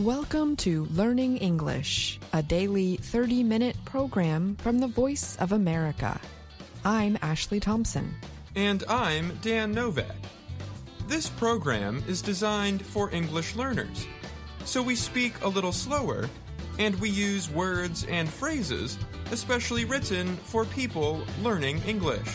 Welcome to Learning English, a daily 30-minute program from the Voice of America. I'm Ashley Thompson. And I'm Dan Novak. This program is designed for English learners, so we speak a little slower, and we use words and phrases especially written for people learning English.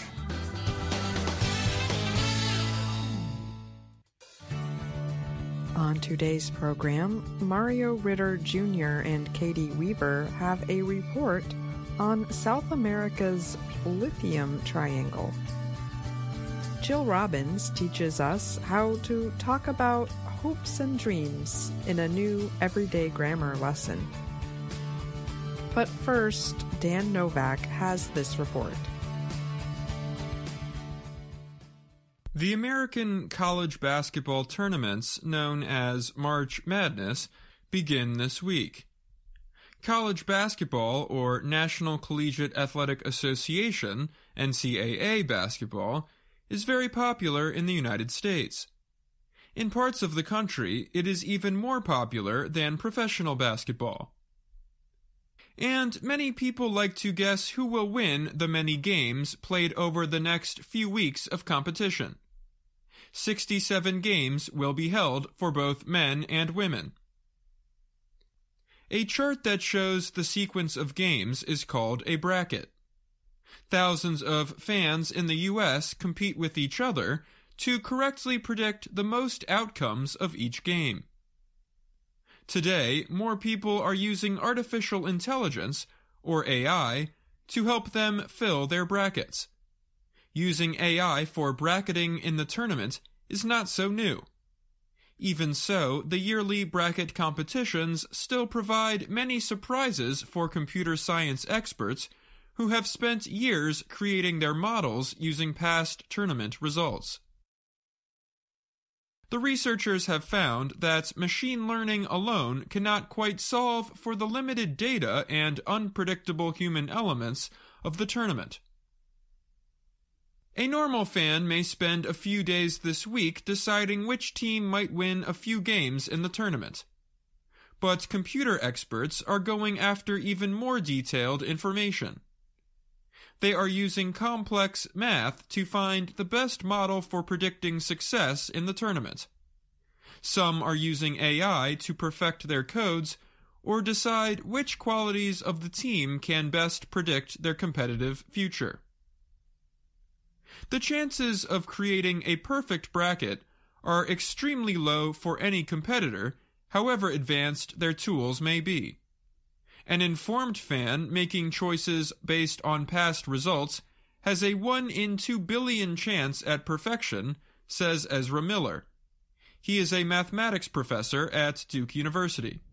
On today's program, Mario Ritter Jr. and Caty Weaver have a report on South America's Lithium Triangle. Jill Robbins teaches us how to talk about hopes and dreams in a new everyday grammar lesson. But first, Dan Novak has this report. The American college basketball tournaments, known as March Madness, begin this week. College basketball, or National Collegiate Athletic Association, NCAA basketball, is very popular in the United States. In parts of the country, it is even more popular than professional basketball. And many people like to guess who will win the many games played over the next few weeks of competition. 67 games will be held for both men and women. A chart that shows the sequence of games is called a bracket. Thousands of fans in the U.S. compete with each other to correctly predict the most outcomes of each game. Today, more people are using artificial intelligence, or AI, to help them fill their brackets. Using AI for bracketing in the tournament is not so new. Even so, the yearly bracket competitions still provide many surprises for computer science experts who have spent years creating their models using past tournament results. The researchers have found that machine learning alone cannot quite solve for the limited data and unpredictable human elements of the tournament. A normal fan may spend a few days this week deciding which team might win a few games in the tournament. But computer experts are going after even more detailed information. They are using complex math to find the best model for predicting success in the tournament. Some are using AI to perfect their codes or decide which qualities of the team can best predict their competitive future. The chances of creating a perfect bracket are extremely low for any competitor, however advanced their tools may be. An informed fan making choices based on past results has a 1 in 2 billion chance at perfection, says Ezra Miller. He is a mathematics professor at Duke University.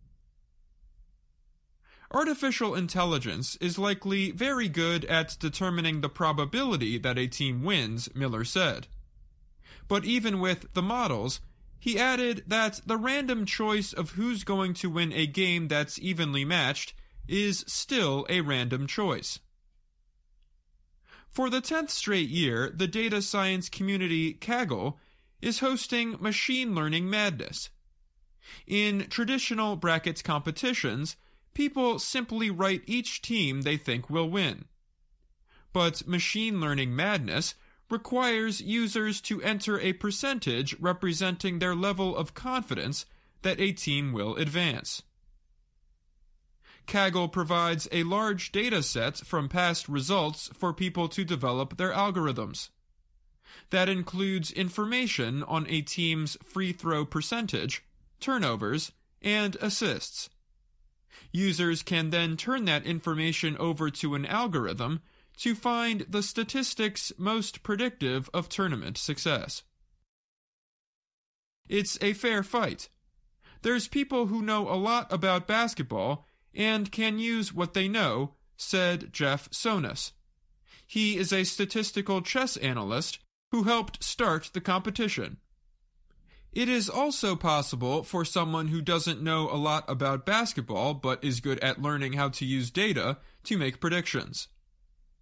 Artificial intelligence is likely very good at determining the probability that a team wins, Miller said. But even with the models, he added that the random choice of who's going to win a game that's evenly matched is still a random choice. For the 10th straight year, the data science community Kaggle is hosting Machine Learning Madness. In traditional brackets competitions, people simply write each team they think will win. But Machine Learning Madness requires users to enter a percentage representing their level of confidence that a team will advance. Kaggle provides a large data set from past results for people to develop their algorithms. That includes information on a team's free throw percentage, turnovers, and assists. Users can then turn that information over to an algorithm to find the statistics most predictive of tournament success. It's a fair fight. There's people who know a lot about basketball and can use what they know, said Jeff Sonas. He is a statistical chess analyst who helped start the competition. It is also possible for someone who doesn't know a lot about basketball but is good at learning how to use data to make predictions.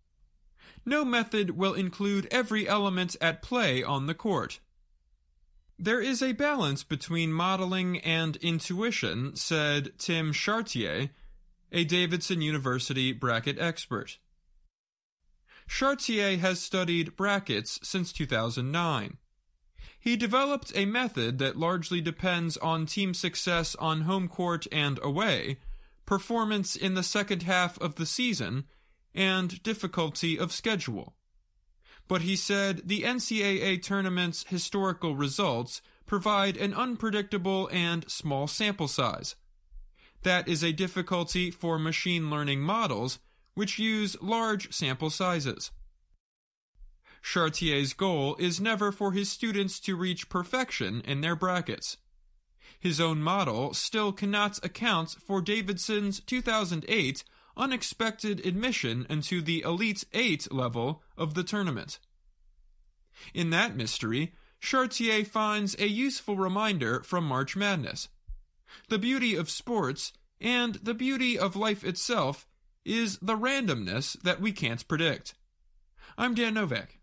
No method will include every element at play on the court. There is a balance between modeling and intuition, said Tim Chartier, a Davidson University bracket expert. Chartier has studied brackets since 2009. He developed a method that largely depends on team success on home court and away, performance in the second half of the season, and difficulty of schedule. But he said the NCAA tournament's historical results provide an unpredictable and small sample size. That is a difficulty for machine learning models, which use large sample sizes. Chartier's goal is never for his students to reach perfection in their brackets. His own model still cannot account for Davidson's 2008 unexpected admission into the Elite Eight level of the tournament. In that mystery, Chartier finds a useful reminder from March Madness. The beauty of sports, and the beauty of life itself, is the randomness that we can't predict. I'm Dan Novak.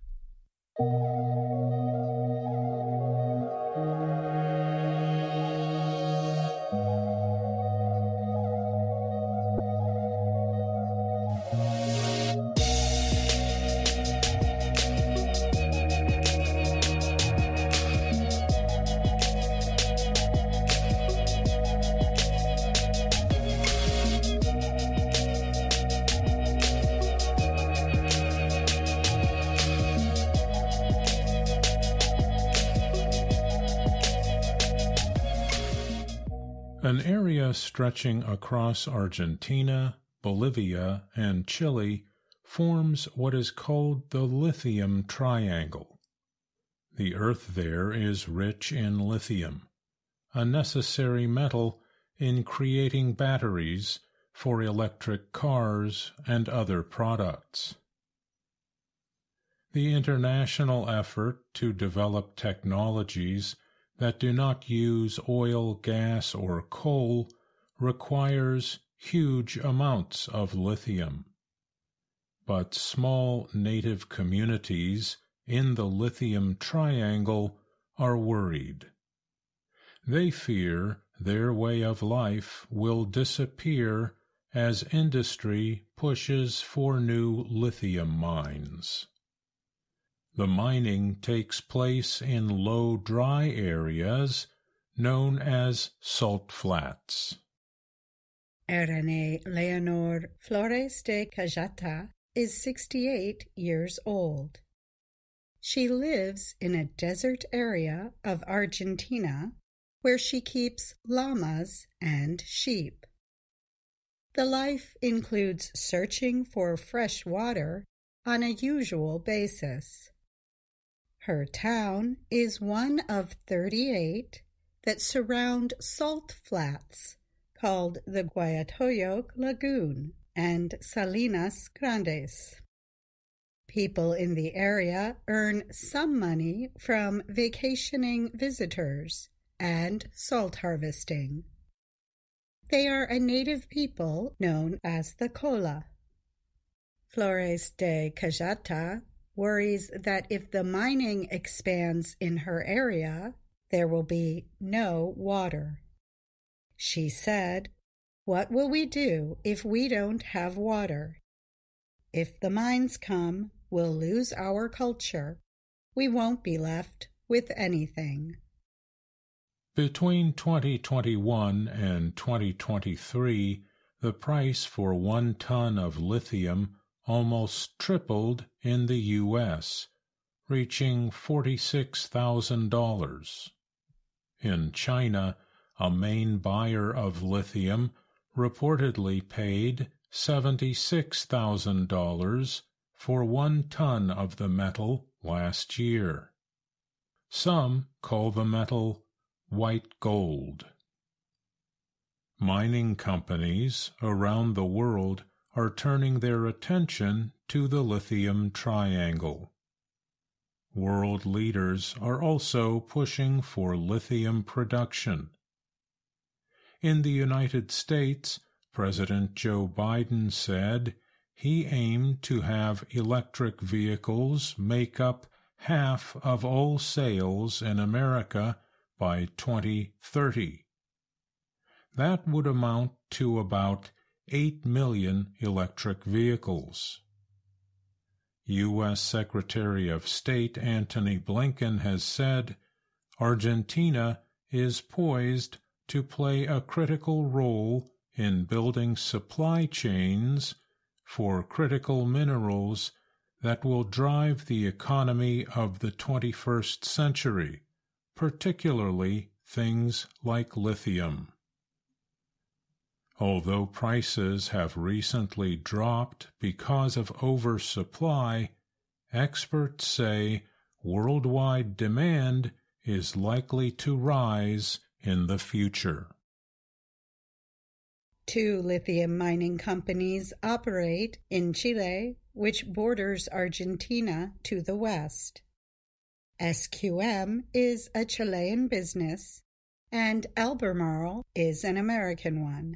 An area stretching across Argentina, Bolivia, and Chile forms what is called the Lithium Triangle. The earth there is rich in lithium, a necessary metal in creating batteries for electric cars and other products. The international effort to develop technologies that do not use oil, gas, or coal requires huge amounts of lithium. But small native communities in the Lithium Triangle are worried. They fear their way of life will disappear as industry pushes for new lithium mines. The mining takes place in low, dry areas known as salt flats. Irene Leonor Flores de Cajata is 68 years old. She lives in a desert area of Argentina where she keeps llamas and sheep. The life includes searching for fresh water on a usual basis. Her town is one of 38 that surround salt flats called the Guayatoyo Lagoon and Salinas Grandes. People in the area earn some money from vacationing visitors and salt harvesting. They are a native people known as the Cola. Flores de Cajata worries that if the mining expands in her area, there will be no water. She said, "What will we do if we don't have water? If the mines come, we'll lose our culture. We won't be left with anything." Between 2021 and 2023, the price for 1 ton of lithium almost tripled in the U.S., reaching $46,000. In China, a main buyer of lithium reportedly paid $76,000 for 1 ton of the metal last year. Some call the metal white gold. Mining companies around the world are turning their attention to the Lithium Triangle. World leaders are also pushing for lithium production. In the United States, President Joe Biden said he aimed to have electric vehicles make up half of all sales in America by 2030. That would amount to about 8 million electric vehicles. U.S. Secretary of State Antony Blinken has said Argentina is poised to play a critical role in building supply chains for critical minerals that will drive the economy of the 21st century, particularly things like lithium. Although prices have recently dropped because of oversupply, experts say worldwide demand is likely to rise in the future. 2 lithium mining companies operate in Chile, which borders Argentina to the west. SQM is a Chilean business, and Albemarle is an American one.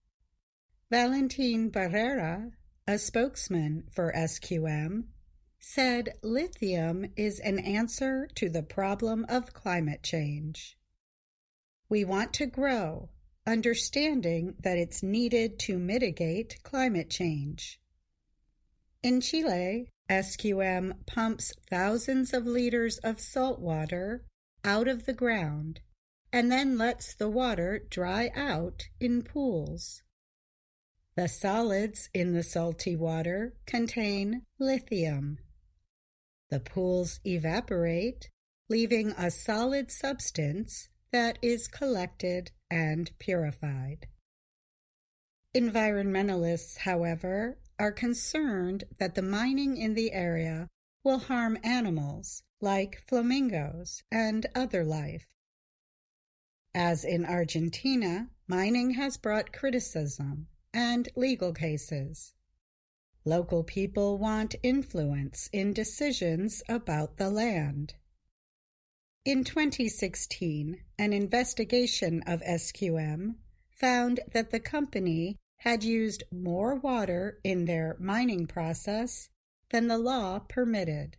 Valentin Barrera, a spokesman for SQM, said lithium is an answer to the problem of climate change. We want to grow, understanding that it's needed to mitigate climate change. In Chile, SQM pumps thousands of liters of salt water out of the ground and then lets the water dry out in pools. The solids in the salty water contain lithium. The pools evaporate, leaving a solid substance that is collected and purified. Environmentalists, however, are concerned that the mining in the area will harm animals like flamingos and other life. As in Argentina, mining has brought criticism and legal cases. Local people want influence in decisions about the land. In 2016, an investigation of SQM found that the company had used more water in their mining process than the law permitted.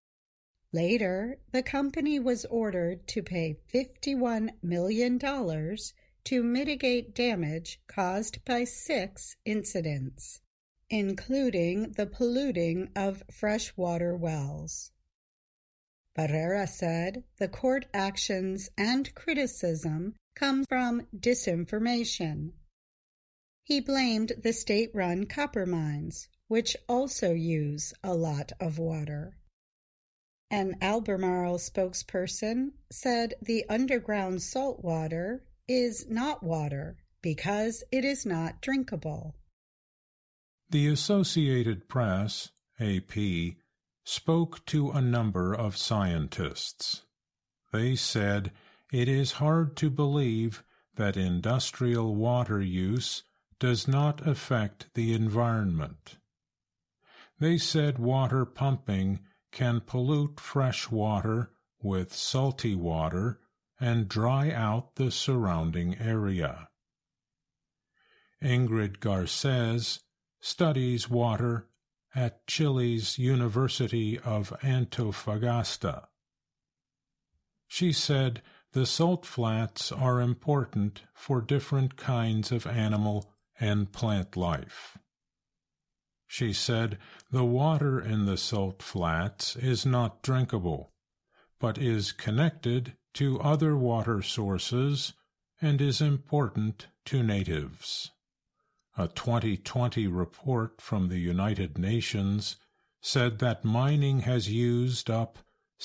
Later, the company was ordered to pay $51 million to mitigate damage caused by 6 incidents, including the polluting of freshwater wells. Barrera said the court actions and criticism come from disinformation. He blamed the state-run copper mines, which also use a lot of water. An Albemarle spokesperson said the underground salt water is not water because it is not drinkable. The Associated Press, AP, spoke to a number of scientists. They said it is hard to believe that industrial water use does not affect the environment. They said water pumping can pollute fresh water with salty water and dry out the surrounding area. Ingrid Garces studies water at Chile's University of Antofagasta. She said the salt flats are important for different kinds of animal and plant life. She said the water in the salt flats is not drinkable, but is connected to other water sources and is important to natives. A 2020 report from the United Nations said that mining has used up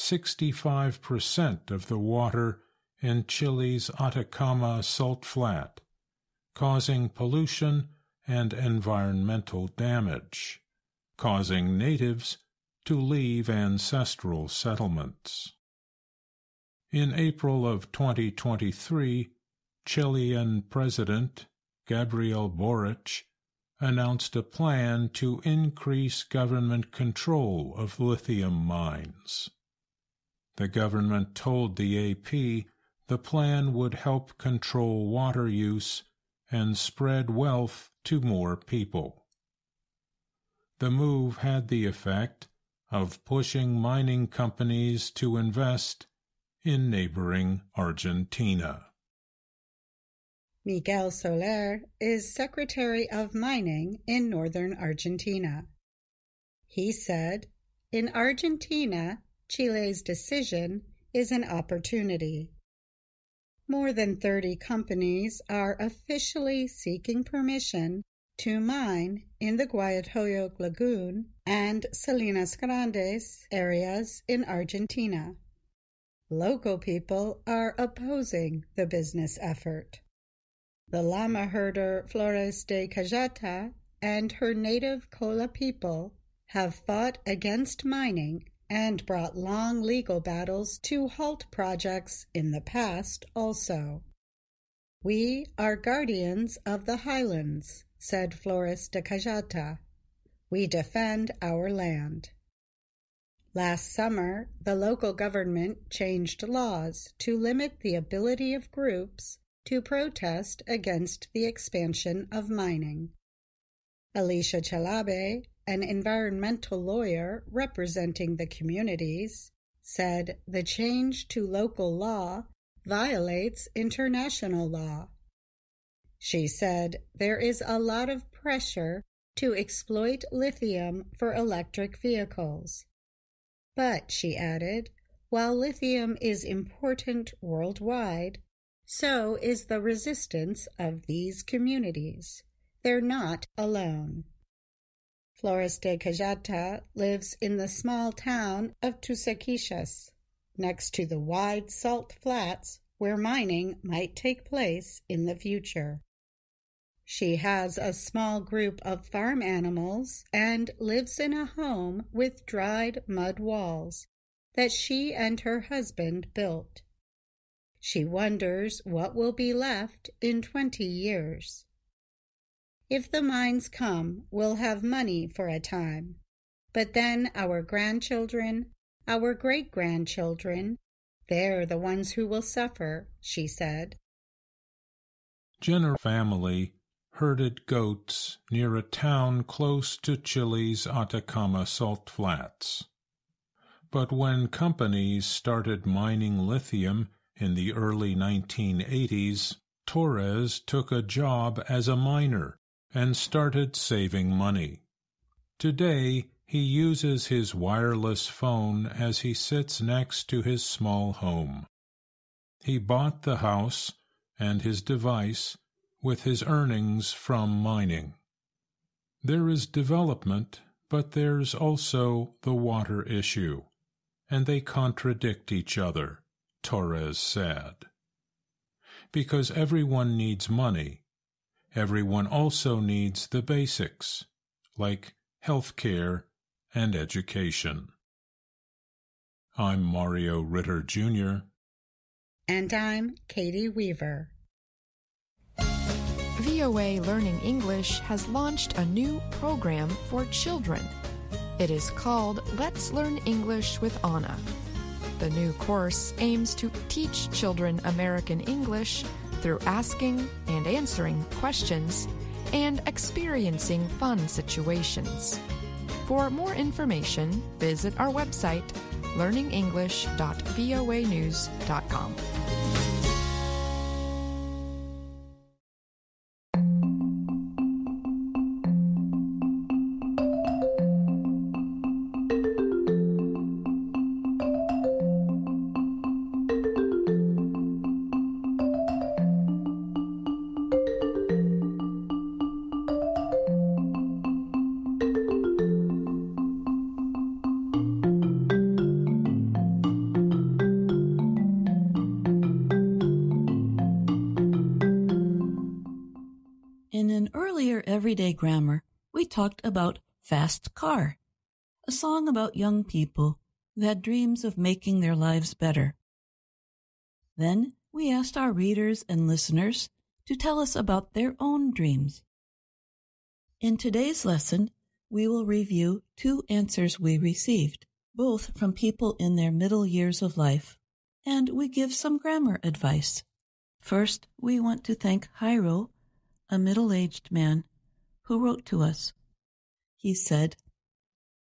65% of the water in Chile's Atacama salt flat, causing pollution and environmental damage, causing natives to leave ancestral settlements. In April of 2023, Chilean President Gabriel Boric announced a plan to increase government control of lithium mines. The government told the AP the plan would help control water use and spread wealth to more people. The move had the effect of pushing mining companies to invest in neighboring Argentina. Miguel Soler is Secretary of Mining in northern Argentina. He said, "In Argentina, Chile's decision is an opportunity. More than 30 companies are officially seeking permission to mine in the Guayahoyoc Lagoon and Salinas Grandes areas in Argentina. Local people are opposing the business effort. The llama herder Flores de Cajata and her native Cola people have fought against mining and brought long legal battles to halt projects in the past also. We are guardians of the highlands," said Flores de Cajata. "We defend our land." Last summer, the local government changed laws to limit the ability of groups to protest against the expansion of mining. Alicia Chalabe, an environmental lawyer representing the communities, said the change to local law violates international law. She said there is a lot of pressure to exploit lithium for electric vehicles. But, she added, while lithium is important worldwide, so is the resistance of these communities. They're not alone. Flores de Cajata lives in the small town of Tusaquixas, next to the wide salt flats where mining might take place in the future. She has a small group of farm animals and lives in a home with dried mud walls that she and her husband built. She wonders what will be left in 20 years. "If the mines come, we'll have money for a time. But then our grandchildren, our great-grandchildren, they're the ones who will suffer," she said. Jenner family herded goats near a town close to Chile's Atacama salt flats. But when companies started mining lithium in the early 1980s, Torres took a job as a miner and started saving money. Today, he uses his wireless phone as he sits next to his small home. He bought the house and his device with his earnings from mining. There is development, but there's also the water issue, and they contradict each other, Torres said. Because everyone needs money, everyone also needs the basics, like health care and education. I'm Mario Ritter, Jr. And I'm Caty Weaver. VOA Learning English has launched a new program for children. It is called Let's Learn English with Anna. The new course aims to teach children American English through asking and answering questions and experiencing fun situations. For more information, visit our website, learningenglish.voanews.com. In an earlier Everyday Grammar, we talked about Fast Car, a song about young people who had dreams of making their lives better. Then we asked our readers and listeners to tell us about their own dreams. In today's lesson, we will review 2 answers we received, both from people in their middle years of life, and we give some grammar advice. First, we want to thank Jairo, a middle-aged man, who wrote to us. He said,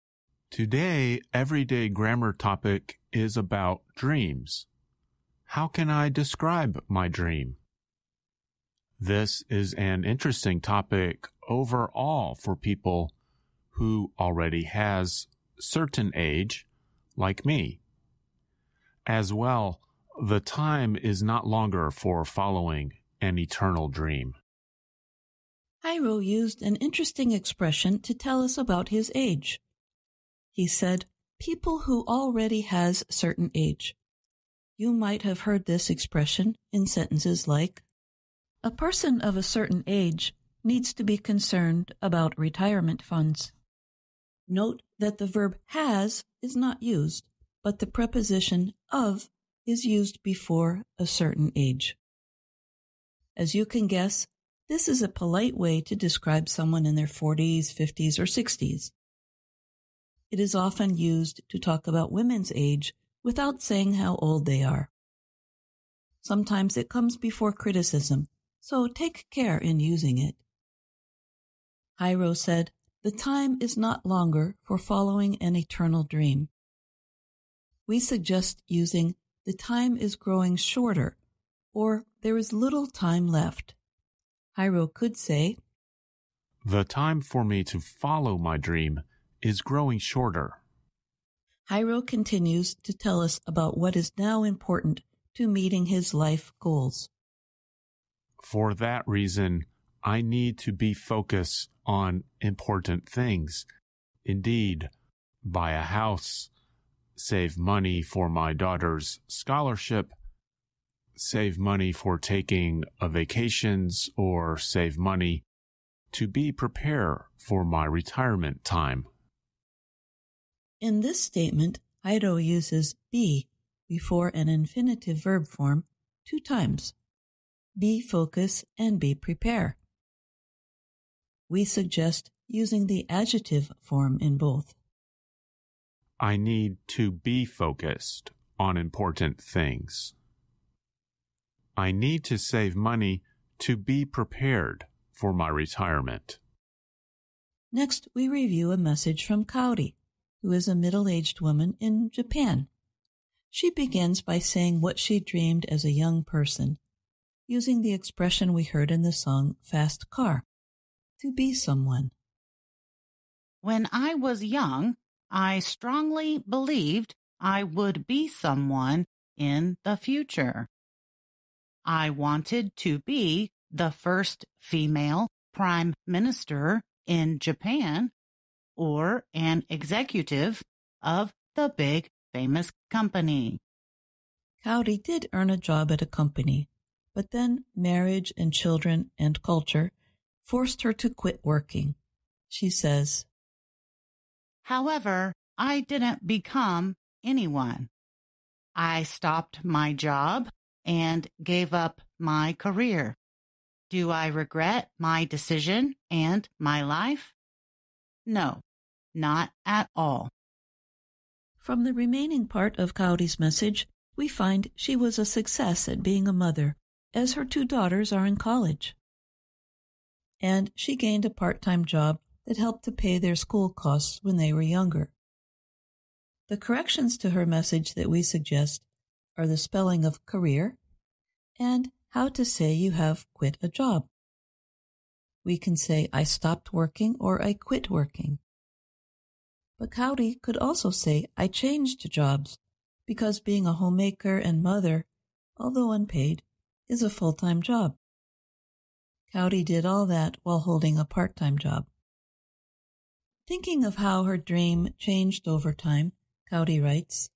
Today, everyday grammar topic is about dreams. How can I describe my dream? This is an interesting topic overall for people who already has certain age, like me. As well, the time is not longer for following an eternal dream. Jairo used an interesting expression to tell us about his age. He said, people who already has certain age. You might have heard this expression in sentences like, a person of a certain age needs to be concerned about retirement funds. Note that the verb has is not used, but the preposition of is used before a certain age. As you can guess, this is a polite way to describe someone in their 40s, 50s, or 60s. It is often used to talk about women's age without saying how old they are. Sometimes it comes before criticism, so take care in using it. Jairo said, the time is not longer for following an eternal dream. We suggest using the time is growing shorter, or there is little time left. Jairo could say, the time for me to follow my dream is growing shorter. Jairo continues to tell us about what is now important to meeting his life goals. For that reason, I need to be focused on important things. Indeed, buy a house, save money for my daughter's scholarship, save money for taking a vacations, or save money to be prepared for my retirement time. In this statement, Jairo uses be before an infinitive verb form 2 times. Be focus and be prepare. We suggest using the adjective form in both. I need to be focused on important things. I need to save money to be prepared for my retirement. Next, we review a message from Caty, who is a middle-aged woman in Japan. She begins by saying what she dreamed as a young person, using the expression we heard in the song Fast Car, to be someone. When I was young, I strongly believed I would be someone in the future. I wanted to be the first female prime minister in Japan, or an executive of the big famous company. Caty did earn a job at a company, but then marriage and children and culture forced her to quit working. She says, however, I didn't become anyone. I stopped my job and gave up my career. Do I regret my decision and my life? No, not at all. From the remaining part of Caty's message, we find she was a success at being a mother, as her 2 daughters are in college. And she gained a part-time job that helped to pay their school costs when they were younger. The corrections to her message that we suggest are the spelling of career and how to say you have quit a job. We can say I stopped working or I quit working. But Caty could also say I changed jobs, because being a homemaker and mother, although unpaid, is a full-time job. Caty did all that while holding a part-time job. Thinking of how her dream changed over time, Caty writes,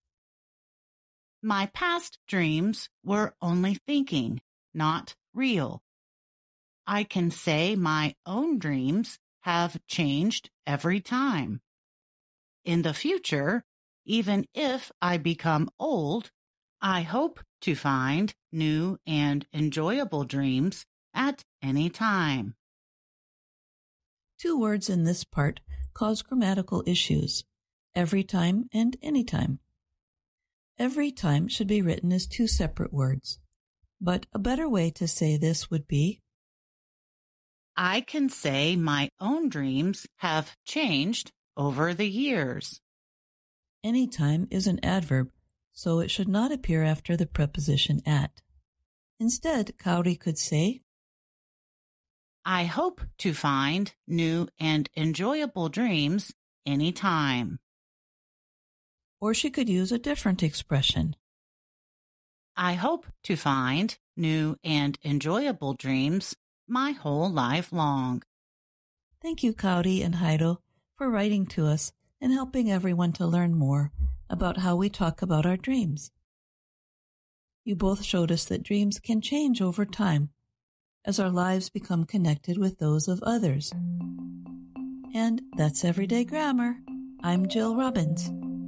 my past dreams were only thinking, not real. I can say my own dreams have changed every time. In the future, even if I become old, I hope to find new and enjoyable dreams at any time. 2 words in this part cause grammatical issues, every time and anytime. Every time should be written as 2 separate words, but a better way to say this would be, I can say my own dreams have changed over the years. Anytime is an adverb, so it should not appear after the preposition at. Instead, Caty could say, I hope to find new and enjoyable dreams anytime. Or she could use a different expression. I hope to find new and enjoyable dreams my whole life long. Thank you, Caty and Heido, for writing to us and helping everyone to learn more about how we talk about our dreams. You both showed us that dreams can change over time as our lives become connected with those of others. And that's Everyday Grammar. I'm Jill Robbins.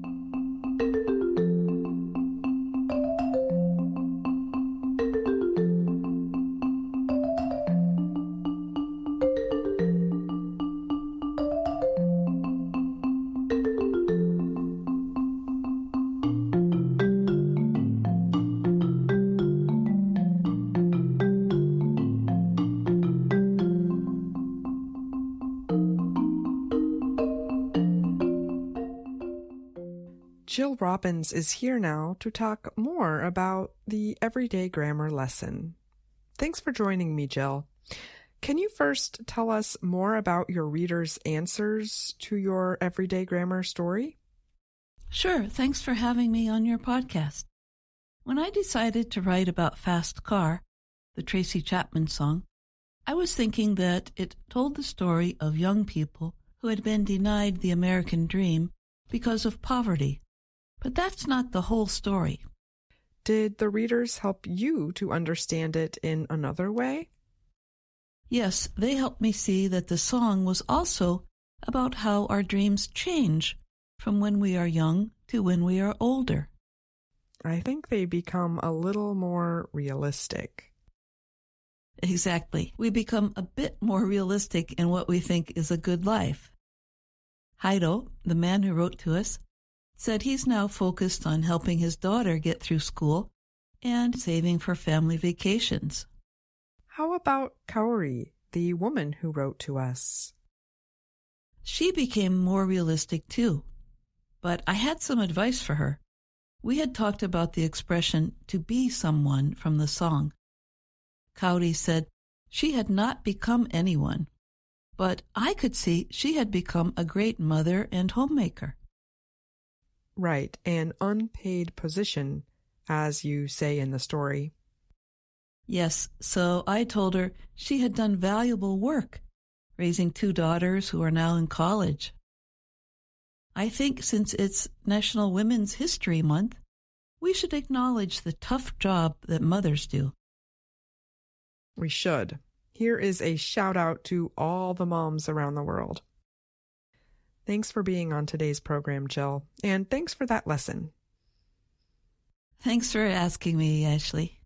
Jill Robbins is here now to talk more about the Everyday Grammar lesson. Thanks for joining me, Jill. Can you first tell us more about your readers' answers to your Everyday Grammar story? Sure, thanks for having me on your podcast. When I decided to write about Fast Car, the Tracy Chapman song, I was thinking that it told the story of young people who had been denied the American dream because of poverty. But that's not the whole story. Did the readers help you to understand it in another way? Yes, they helped me see that the song was also about how our dreams change from when we are young to when we are older. I think they become a little more realistic. Exactly. We become a bit more realistic in what we think is a good life. Heido, the man who wrote to us, said he's now focused on helping his daughter get through school and saving for family vacations. How about Kaori, the woman who wrote to us? She became more realistic too, but I had some advice for her. We had talked about the expression to be someone from the song. Caty said she had not become anyone, but I could see she had become a great mother and homemaker. Right, an unpaid position, as you say in the story. Yes, so I told her she had done valuable work, raising 2 daughters who are now in college. I think since it's National Women's History Month, we should acknowledge the tough job that mothers do. We should. Here is a shout out to all the moms around the world. Thanks for being on today's program, Jill, and thanks for that lesson. Thanks for asking me, Ashley.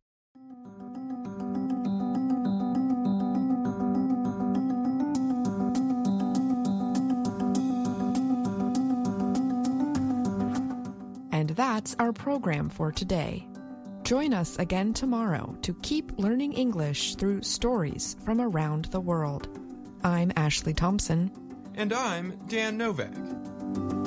And that's our program for today. Join us again tomorrow to keep learning English through stories from around the world. I'm Ashley Thompson. And I'm Dan Novak.